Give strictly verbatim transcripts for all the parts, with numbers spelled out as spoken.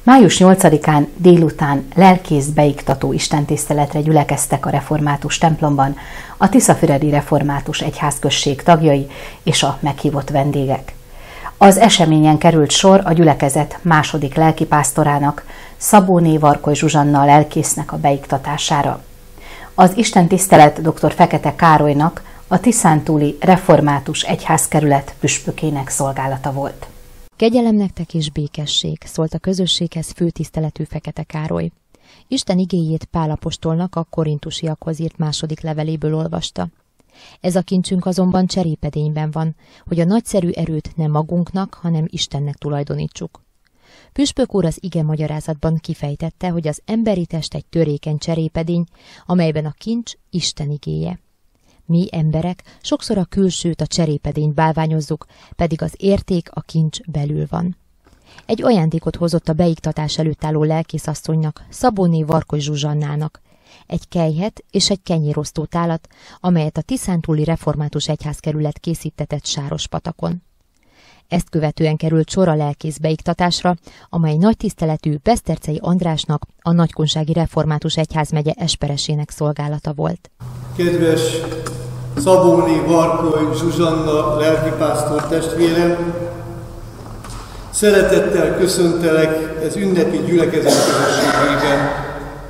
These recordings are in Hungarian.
május nyolcadikán délután lelkész beiktató istentiszteletre gyülekeztek a református templomban a Tiszafüredi Református Egyházközség tagjai és a meghívott vendégek. Az eseményen került sor a gyülekezet második lelkipásztorának, Szabóné Varkoly Zsuzsanna lelkésznek a beiktatására. Az istentisztelet dr. Fekete Károlynak, a Tiszántúli Református Egyházkerület püspökének szolgálata volt. Kegyelem nektek és békesség, szólt a közösséghez főtiszteletű Fekete Károly. Isten igéjét Pál apostolnak a korintusiakhoz írt második leveléből olvasta. Ez a kincsünk azonban cserépedényben van, hogy a nagyszerű erőt nem magunknak, hanem Istennek tulajdonítsuk. Püspök úr az ige magyarázatban kifejtette, hogy az emberi test egy törékeny cserépedény, amelyben a kincs Isten igéje. Mi emberek sokszor a külsőt, a cserépedényt bálványozzuk, pedig az érték, a kincs belül van. Egy ajándékot hozott a beiktatás előtt álló lelkészasszonynak, Szabóné Varkoly Zsuzsannának, egy kelyhet és egy kenyérosztó tálat, amelyet a Tiszántúli Református Egyházkerület készítetett Sárospatakon. Ezt követően került sor a lelkész beiktatásra, amely nagy tiszteletű Beszterczei Andrásnak, a Nagykunsági Református Egyházmegye esperesének szolgálata volt. Kedves Szabóné Varkoly Zsuzsanna lelkipásztor testvérem, szeretettel köszöntelek ez ünnepi gyülekezet közösségében.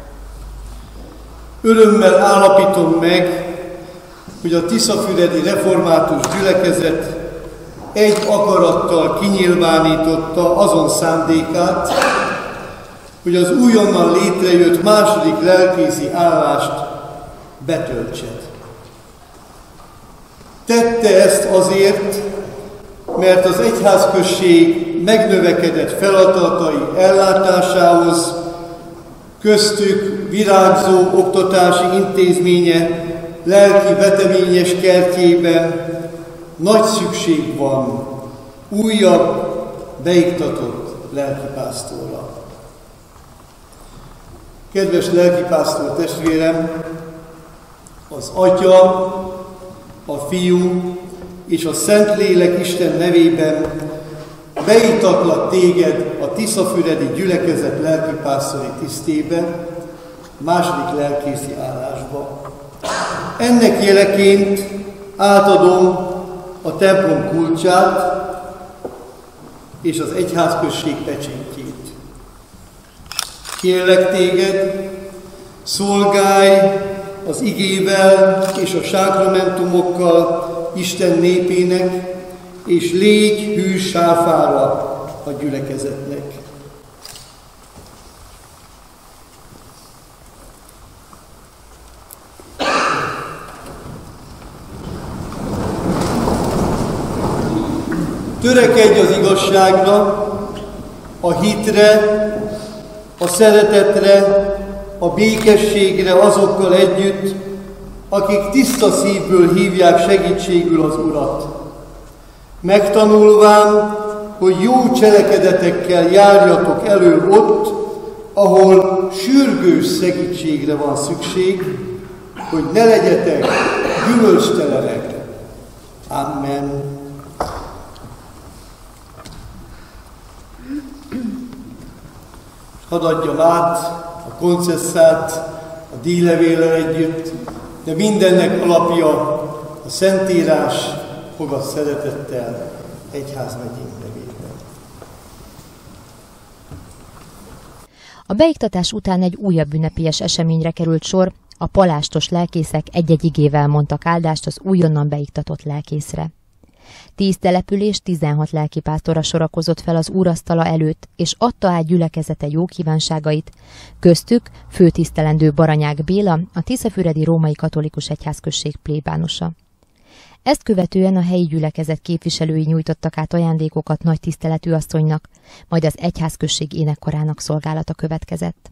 Örömmel állapítom meg, hogy a Tiszafüredi Református Gyülekezet egy akarattal kinyilvánította azon szándékát, hogy az újonnan létrejött második lelkészi állást betöltse. Tette ezt azért, mert az egyházközség megnövekedett feladatai ellátásához, köztük virágzó oktatási intézménye lelki veteményes kertjében nagy szükség van újabb, beiktatott lelkipásztorra. Kedves lelkipásztor testvérem, az Atya, a Fiú és a Szentlélek Isten nevében beiktatlak téged a Tiszafüredi gyülekezet lelkipásztori tisztébe, második lelkészi állásba. Ennek jeleként átadom a templom kulcsát és az egyházközség pecsétjét. Kérlek téged, szolgálj az igével és a sákramentumokkal Isten népének, és légy hűs sáfára a gyülekezetnek. Törekedj az igazságra, a hitre, a szeretetre, a békességre azokkal együtt, akik tiszta szívből hívják segítségül az Urat. Megtanulván, hogy jó cselekedetekkel járjatok elő ott, ahol sürgős segítségre van szükség, hogy ne legyetek gyümölcstelenek. Amen. Hadd adjam át a koncesszát a díjlevéllel együtt, de mindennek alapja a Szentírás, fogad szeretettel egyházmegyénk nevében. A beiktatás után egy újabb ünnepélyes eseményre került sor, a palástos lelkészek egy-egy igével mondtak áldást az újonnan beiktatott lelkészre. Tíz település, tizenhat lelkipásztorra sorakozott fel az úrasztala előtt, és adta át gyülekezete jó kívánságait, köztük főtisztelendő Baranyák Béla, a Tiszafüredi Római Katolikus Egyházközség plébánosa. Ezt követően a helyi gyülekezet képviselői nyújtottak át ajándékokat nagy tiszteletű asszonynak, majd az egyházközség énekkarának szolgálata következett.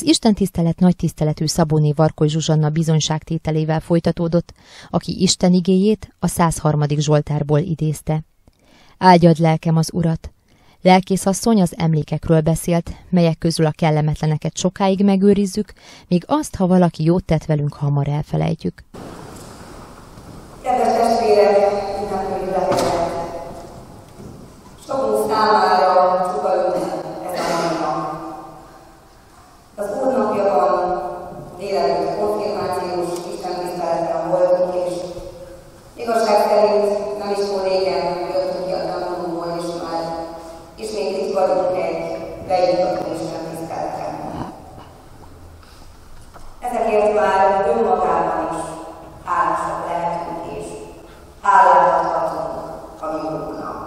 istentisztelet nagy tiszteletű Szabóné Varkoly Zsuzsanna bizonyságtételével folytatódott, aki Isten igéjét a százharmadik Zsoltárból idézte. Áldjad lelkem az Urat! Lelkészasszony az emlékekről beszélt, melyek közül a kellemetleneket sokáig megőrizzük, míg azt, ha valaki jót tett velünk, hamar elfelejtjük. Kedves testvérek, ünnepnő gyülekezet! Sokunk számára csupa ünnep ez a mai nap. Az Úr napja van, délelőtt konfirmációs istentiszteleten voltunk, és igazság szerint nem is túl régen jöttünk ki a templomból, és már ismét itt vagyunk egy beindított istentiszteleten. Ezekért már önmagában is hálásak lehetünk, és hálát adhatunk a mi Úrunknak.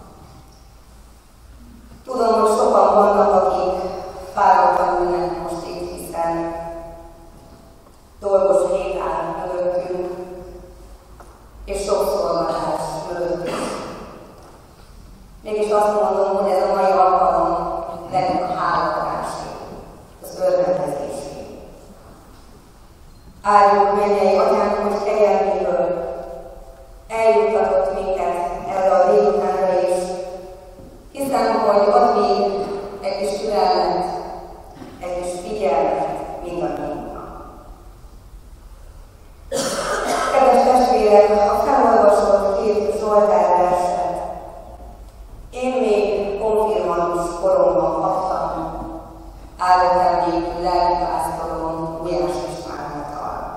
Tudom, hogy sokan vannak, akik fáradtan ülnek most itt, hiszen dolgos hét áll mögöttünk, és sok szolgálás mögöttünk. Mégis azt mondom, hogy ez a mai alkalom nekünk a hálaadásé, az örvendezésé. Áldjuk mennyei Atyánk, hogy kegyelméből eljuttatott minket erre a délutánra is, hiszem, hogy ad még egy kis türelmet, egy kis figyelmet mindannyiunknak. Kedves testvérek, a felolvasott két Zsoltár verset én még konfirmandus koromban kaptam, áldott emlékű lelkipásztorom Gulyás István által.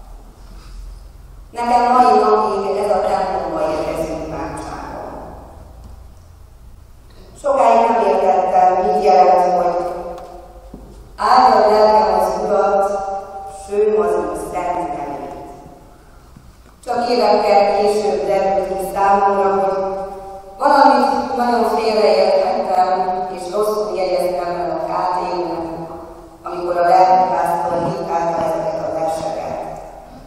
Nekem mai napig ez a templomba érkező imádságom. Sokáig nem értettem, mit jelent, hogy áldjad lelkem az Urat, sőm az ő szent nevét. Csak évekkel később derült ki számomra, hogy valamit nagyon félreértettem, és rosszul jegyeztem el a ká té úrnak, amikor a lelkipásztor diktálta ezeket a verseket.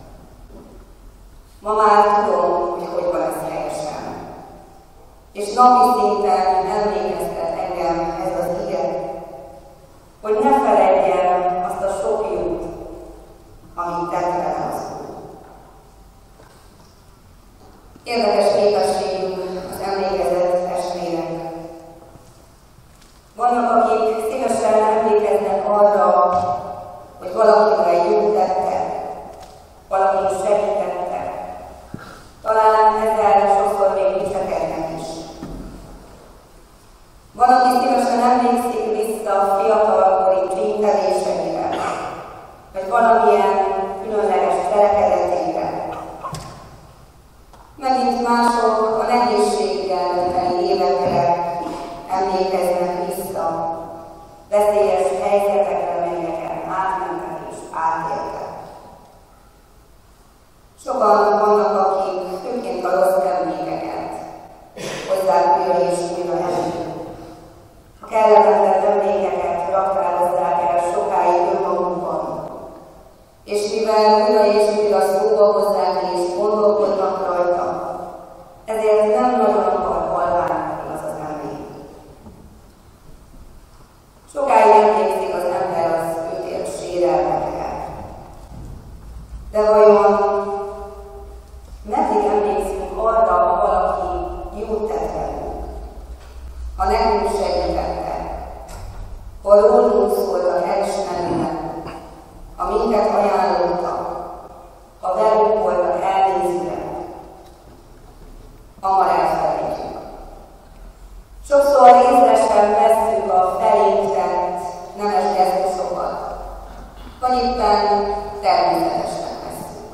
Ma már tudom, hogy hogy van ez helyesen. És napi szinten emlékeztet engem ez az ige, hogy ne feledjem azt a sok jót, amit tett velem az Úr. Érdekes képességünk az emlékezett testvérek. Vannak, akik szívesen emlékeznek arra, hogy valakivel jót tettek, valakin segítettek. Talán ezzel sokszor még dicsekednek is. Van, aki szívesen emlékszik vissza a fiatalkori ténykedéseire, vagy valamilyen különleges cselekedetére. Megint mások a nehézséggel teli évekre emlékeznek vissza, veszélyes helyzetekre, melyeken átmentek és átéltek. Sokan vannak, akik főként a rossz emlékeket hozzák újra és újra elő. A kellemetlen emlékeket raktározzák el sokáig önmagukban, és mivel újra és újra szóba hozzák és gondolkodnak rajta, ezért nem nagyon akar halványnak az az emlék. Sokáig emlékszik az ember az őt ért sérelmekre. De vajon meddig emlékszünk arra, ha valaki jót tett velünk, ha nekünk segítette, ha rólunk szóltak elismerően, ha minket ajánlottak, ha velünk voltak elnézőek, hamar elfelejtjük. Sokszor észre vesszük a felénk tett nemes gesztusokat, vagy éppen természetesen vesszük.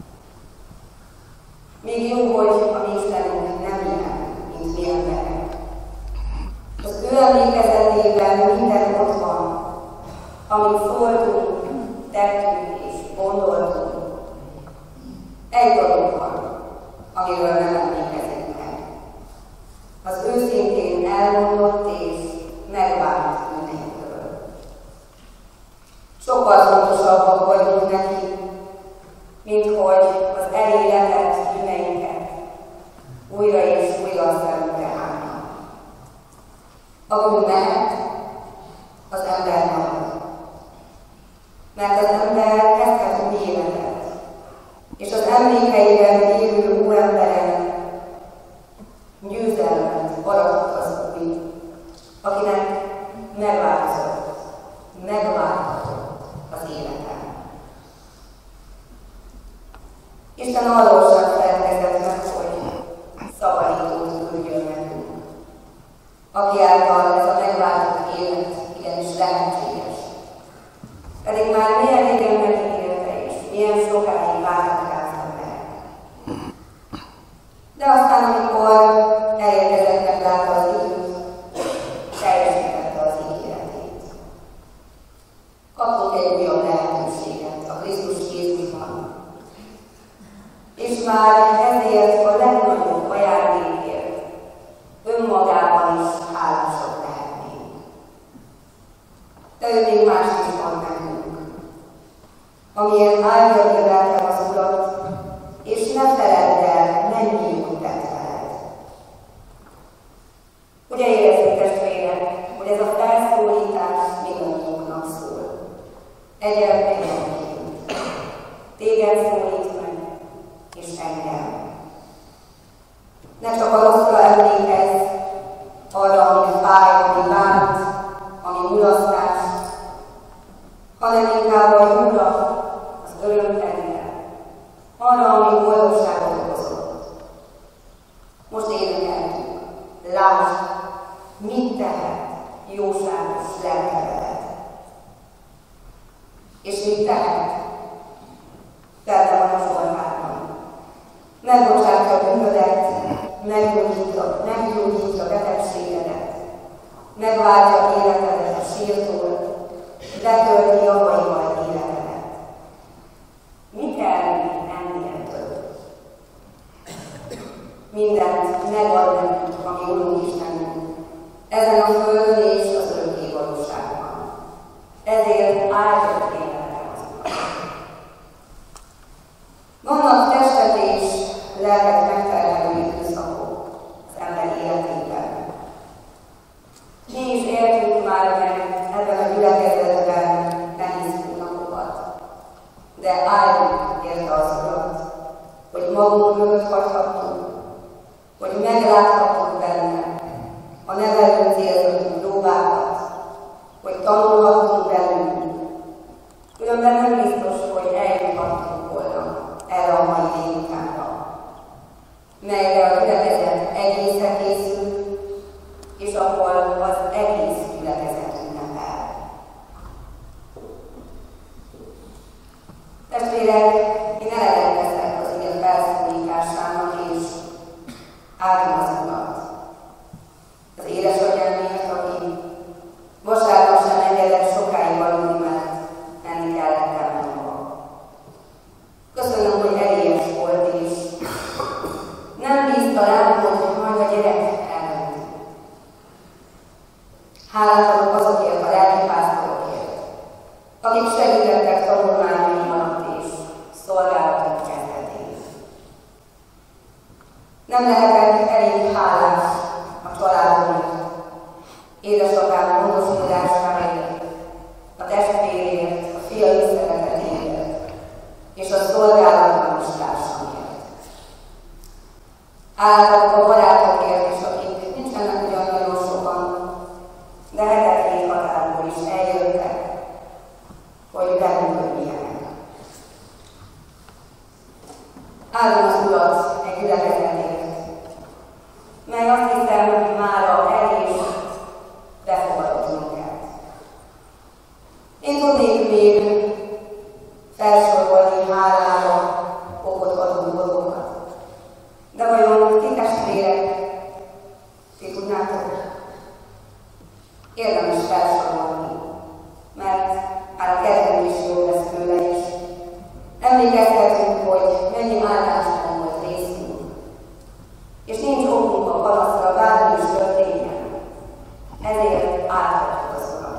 Még jó, hogy a mi Istenünk nem ilyen, mint mi emberek. Az ő emlékezetében minden ott van, amit szóltunk, tettünk és gondoltunk. Egy dolog van, amiről nem emlékezünk meg. Az őszintén elmondott és megvált bűneinkről. Sokkal fontosabbak vagyunk neki, mint hogy az eléletett bűneinket újra és újra szemünkre állnak. A bűn mehet, az ember marad. és az emlékeiben élő óemberen győzelmet aratott az új, akinek megváltozott, megváltozott az életem. Isten arról sem felkezett meg, hogy szabadítót küldjön nekünk, aki által ez a megváltott élet igenis lehetséges. Pedig már milyen régen megígérte, és milyen sokáig várhatázta meg. De aztán, amikor elérkezett, meglátta az időt, teljesítette az ígéretét. Kaptunk egy újabb lehetőséget a Krisztus Jézusban. És már ezért a legnagyobb ajándékért önmagában is hálások lehetnénk. De ő még más is van nekünk, amiért áldja érveltem az Urat, és ne feledd el, mennyi jót tett veled. Ugye érezzük, testvérek, hogy ez a felszólítás mindannyiunknak szól. Egyen-egyenként. Téged szólít meg, és engem. Ne csak a rosszra emlékezz, arra, ami fáj, ami bánt, ami mulasztás, hanem inkább a jóra, az örömtelenre, arra, ami boldogságot okozott. Most énekeltük, lásd, mit tehet jóságos lelkevedet. És mit tehet? Telde van a sorvárban. Megbocsátja a bűnödet, meggyógyítja, meggyógyítja a betegségedet, megváltja életedet a sírtól, letölti javaival életedet. Mi kell ennél több? Mindent megad nekünk, ami Urunk Istenünk, ezen a földön és az örökké valóságban. Ezért áldott életem az Urat. Vannak testet és lelket megterhelő időszakok az ember életében. Mi is éltünk már meg ebben a gyülekezetben nehéz hónapokat, de áldjuk érte az Urat, hogy magunk mögött hagyhattunk, hogy megláthattuk benne a nevelő célzatú próbákat, hogy tanulhattunk bennünk. Különben nem biztos, hogy eljuthattunk volna erre a mai délutánra, melyre a gyülekezet egészen készül, és ahol az egész gyülekezet ünnepel. Testvérek, én eleget leszek az ilyen felszólításának, és áldom az Urat. Az édesanyámért, aki vasárnap sem engedett sokáig aludni, mert menni kellett elmenni. Köszönöm, hogy erélyes volt, és nem bízta rám, hogy majd a gyerek elment. Hálát adok azokért a lelkipásztorokért, akik segítettek tanulmányaim alatt és szolgálatok kezdetén. Nem lehetek elég hálás a családomért, édesapám gondoskodásáért, a testvérért, a fiaim szeretetéért és a szolgálatban is társamért. Hálát a barátokért is, akik nincsenek ugyan nagyon sokan, de hetedik határból is eljöttek, hogy bennünk öljenek. Áldom az Urat egy gyülekezetért, mely azt hiszem, hogy mára el is befogadott minket. Én tudnék még felsorolni hálára okot adó dolgokat, de vajon ti testvérek, ti tudnátok? Érdemes felsorolni, mert már a kedvünk is jó lesz tőle is. Emlékezhetünk, hogy mennyi áldásban volt részünk, és nincs okunk a panaszra, bármi is történjen. Ezért áldhatjuk az Urat.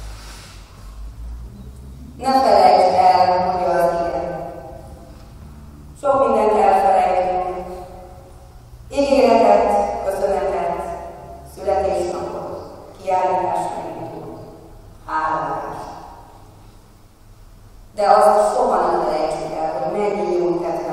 Ne felejtsd el, mondja az ige. Sok mindent elfelejtünk. Ígéretet, köszönetet, születésnapot, kiállításmegnyitó, háladást. De azt soha nem felejtsük el, hogy mennyi jót tett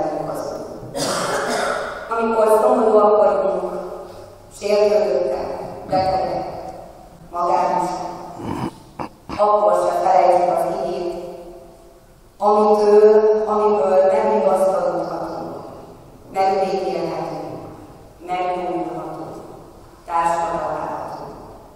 amikor szomorúak vagyunk, sértődöttek, betegek, magányosak, akkor se felejtsük az igét, amitől, amiből megvigasztalodhatunk, megbékélhetünk, megnyújthatunk, társadalmat láthatunk.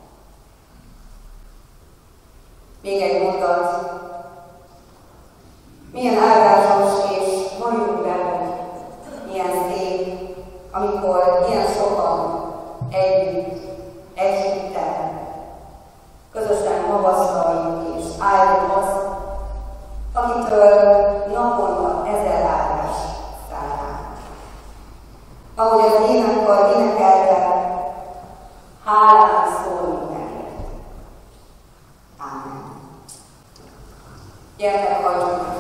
Még egy mondat. Milyen áldásos és vagyunk bennünk, milyen szép, amikor ilyen sokan együtt, egy hittel, közösen magasztaljuk és álljuk azt, akitől naponta ezer áldás szállál. Ahogy az énekkar énekelte, hálán szólunk neked. Ámen. Gyertek, hagyjuk meg.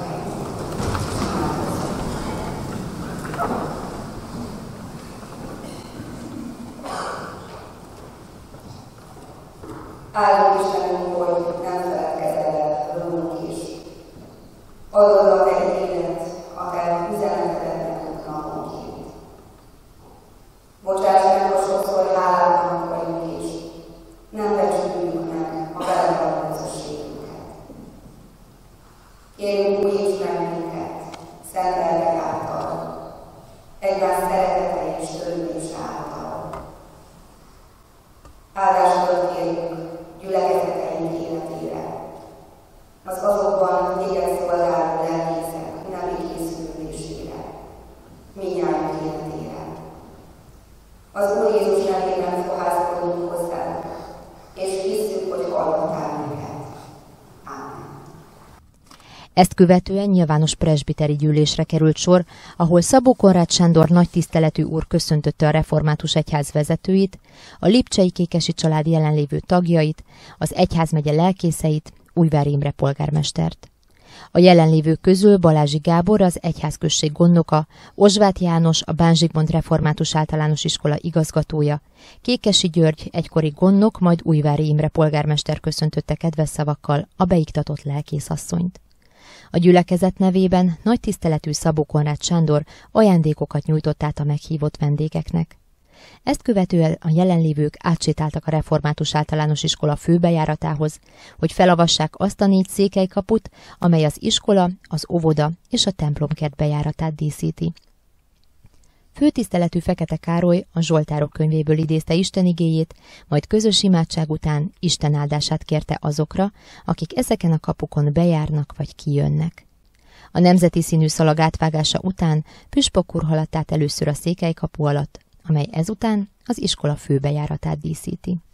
Áldott Istenünk, hogy nem feledkezel el rólunk is. Adod a te élet, a te üzenetedet nekünk naponként. Bocsáss meg, hogy sokszor hálátlanok vagyunk is. Nem becsüljük meg a veled való közösségünket. Kérjünk, újíts meg minket, szent lelked által, egymás szeretete és törődés által. Áldásodat kérjük gyülekezeteink életére, az azokban téged szolgáló lelkészek ünnepi készülésére, mindnyájunk életére. Az Úr Jézus nevében fohászkodunk hozzád, és hisszük, hogy hallottál minket. Ámen. Ezt követően nyilvános presbiteri gyűlésre került sor, ahol Szabó Konrád Sándor nagy tiszteletű úr köszöntötte a református egyház vezetőit, a lipcsei Kékesi család jelenlévő tagjait, az egyházmegye lelkészeit, Újvári Imre polgármestert. A jelenlévők közül Balázsi Gábor, az egyházközség gondnoka, Ozsvát János, a Bán Zsigmond Református Általános Iskola igazgatója, Kékesi György, egykori gondnok, majd Újvári Imre polgármester köszöntötte kedves szavakkal a beiktatott lelkészasszonyt. A gyülekezet nevében nagy tiszteletű Szabó Konrád Sándor ajándékokat nyújtott át a meghívott vendégeknek. Ezt követően a jelenlévők átsétáltak a Református Általános Iskola főbejáratához, hogy felavassák azt a négy székelykaput, amely az iskola, az óvoda és a templomkert bejáratát díszíti. Főtiszteletű Fekete Károly a Zsoltárok könyvéből idézte Isten igéjét, majd közös imádság után Isten áldását kérte azokra, akik ezeken a kapukon bejárnak vagy kijönnek. A nemzeti színű szalag átvágása után püspök úr haladt át először a székelykapu alatt, amely ezután az iskola főbejáratát díszíti.